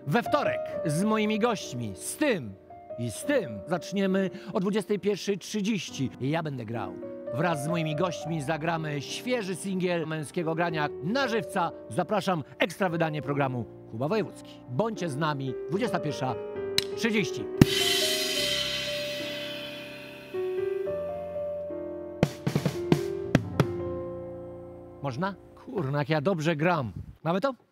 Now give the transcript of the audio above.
we wtorek z moimi gośćmi, z tym i z tym. Zaczniemy o 21:30. Ja będę grał. Wraz z moimi gośćmi zagramy świeży singiel męskiego grania na żywca. Zapraszam, ekstra wydanie programu Kuba Wojewódzki. Bądźcie z nami, 21:30. Można? Kurna, jak ja dobrze gram. Mamy to?